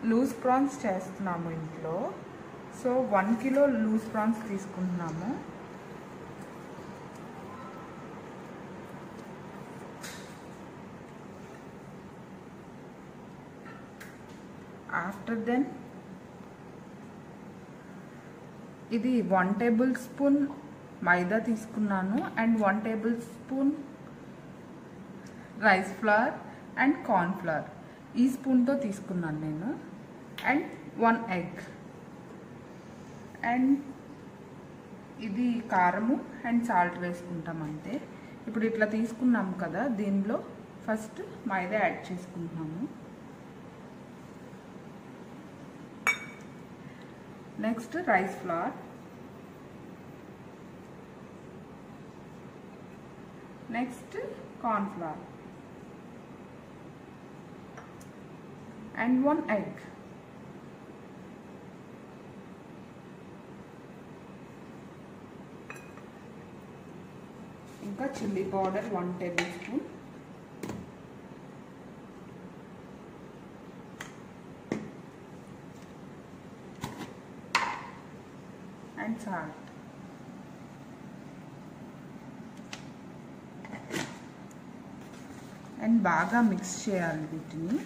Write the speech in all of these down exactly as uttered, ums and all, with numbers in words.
Loose prawns చేస్తున్నాము ఇంట్లో. So one kilo loose prawns తీసుకుంటున్నాము. ఆఫ్టర్ దెన్ ఇది వన్ టేబుల్ స్పూన్ మైదా తీసుకున్నాను and one tablespoon rice flour and corn flour ఈ స్పూన్తో తీసుకున్నాను నేను. అండ్ వన్ ఎగ్ అండ్ ఇది కారము అండ్ సాల్ట్ వేసుకుంటాం అంతే. ఇప్పుడు ఇట్లా తీసుకున్నాము కదా, దీనిలో ఫస్ట్ మైదా యాడ్ చేసుకుంటున్నాము. Next rice flour, next corn flour and one egg. ఇంకా chilli powder one tablespoon, and salt. And బాగా మిక్స్ చేయాలి వీటిని.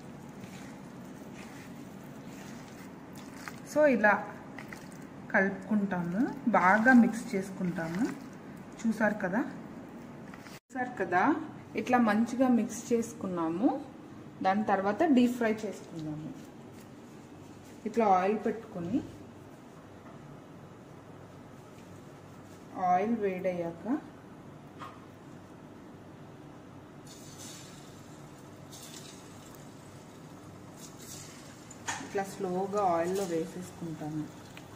సో ఇలా కలుపుకుంటాము, బాగా మిక్స్ చేసుకుంటాము. చూసారు కదా చూసారు కదా ఇట్లా మంచిగా మిక్స్ చేసుకున్నాము. దాని తర్వాత డీప్ ఫ్రై చేసుకున్నాము. ఇట్లా ఆయిల్ పెట్టుకొని ఆయిల్ వేడయ్యాక ఇట్లా స్లోగా ఆయిల్లో వేసేసుకుంటాను.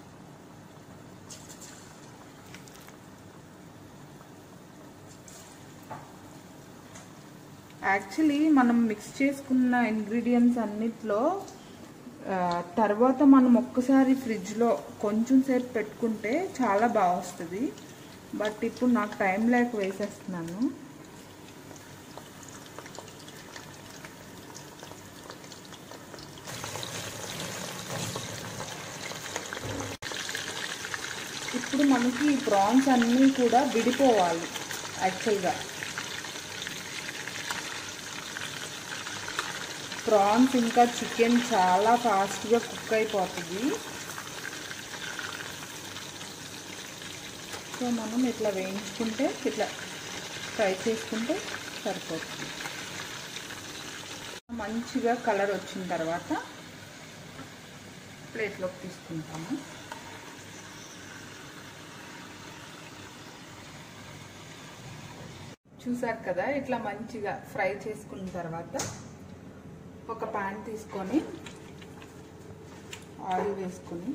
యాక్చువల్లీ మనం మిక్స్ చేసుకున్న ఇంగ్రీడియంట్స్ అన్నిట్లో తర్వాత మనం ఒక్కసారి ఫ్రిడ్జ్లో కొంచెం సేపు పెట్టుకుంటే చాలా బాగా వస్తుంది. బట్ ఇప్పుడు నాకు టైం లేక వేసేస్తున్నాను. ఇప్పుడు మనకి ఈ ప్రాన్స్ అన్నీ కూడా విడిపోవాలి. యాక్చువల్గా ప్రాన్స్ ఇంకా చికెన్ చాలా ఫాస్ట్గా కుక్ అయిపోతుంది. సో మనం ఇట్లా వేయించుకుంటే ఇట్లా ఫ్రై చేసుకుంటే సరిపోతుంది. మంచిగా కలర్ వచ్చిన తర్వాత ప్లేట్లోకి తీసుకుంటాము. చూసారు కదా ఇట్లా మంచిగా ఫ్రై చేసుకున్న తర్వాత ఒక ప్యాన్ తీసుకొని ఆయిల్ వేసుకొని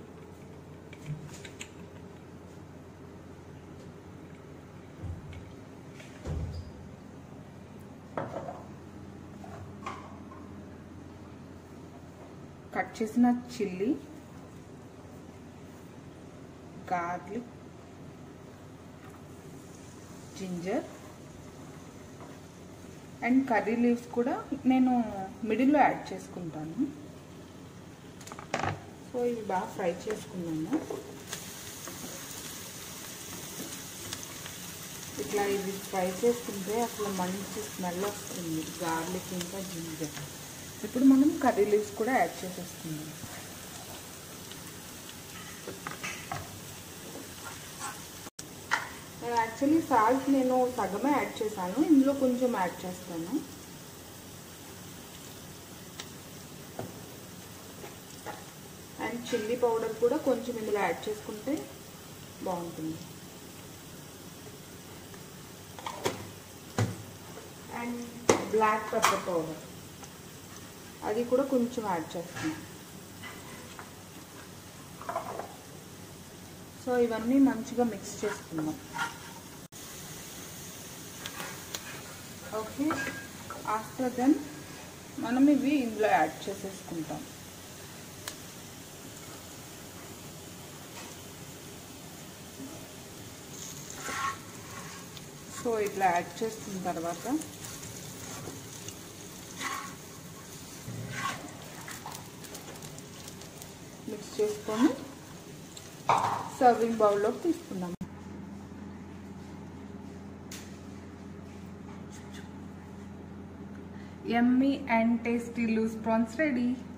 కట్ చేసిన chilli, garlic, ginger and curry leaves కూడా నేను మిడిల్లో యాడ్ చేసుకుంటాను. సో ఇవి బాగా ఫ్రై చేసుకున్నాను. ఇట్లా ఇది ఫ్రై చేసుకుంటే అసలు మంచి స్మెల్ వస్తుంది, గార్లిక్ ఇంకా జింజర్. ఇప్పుడు మనం కర్రీ లీవ్స్ కూడా యాడ్ చేసేస్తున్నాం. యాక్చువల్లీ సాల్ట్ నేను సగమే యాడ్ చేశాను, ఇందులో కొంచెం యాడ్ చేస్తాను. అండ్ చిల్లీ పౌడర్ కూడా కొంచెం ఇందులో యాడ్ చేసుకుంటే బాగుంటుంది. అండ్ బ్లాక్ పెప్పర్ పౌడర్ అది కూడా కొంచెం యాడ్ చేస్తాను. సో ఇవన్నీ మంచిగా మిక్స్ చేసుకుందాం. ఓకే, ఆఫ్టర్ దెన్ మనం ఇవి ఇందులో యాడ్ చేసేసుకుంటాం. సో ఇట్లా యాడ్ చేసిన తర్వాత చేసుకొని సర్వింగ్ బౌల్లోకి తీసుకుందాం. Yummy and tasty loose prawns ready.